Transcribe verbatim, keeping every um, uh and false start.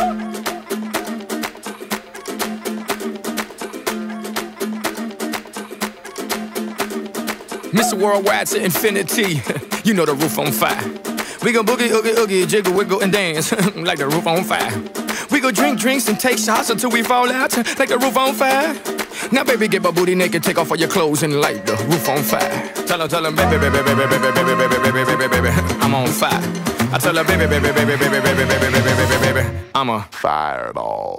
Mister Worldwide to infinity. You know the roof on fire. We go boogie, oogie, oogie, jiggle, wiggle, and dance like the roof on fire. We go drink drinks and take shots until we fall out like the roof on fire. Now, baby, get my booty naked, take off all your clothes and light the roof on fire. Tell her, tell her, baby, baby, baby, baby, baby, baby, baby, baby, baby, baby, I'm on fire. I tell her, baby, baby, baby, baby, baby, baby, baby, baby, baby, baby, I'm a fireball.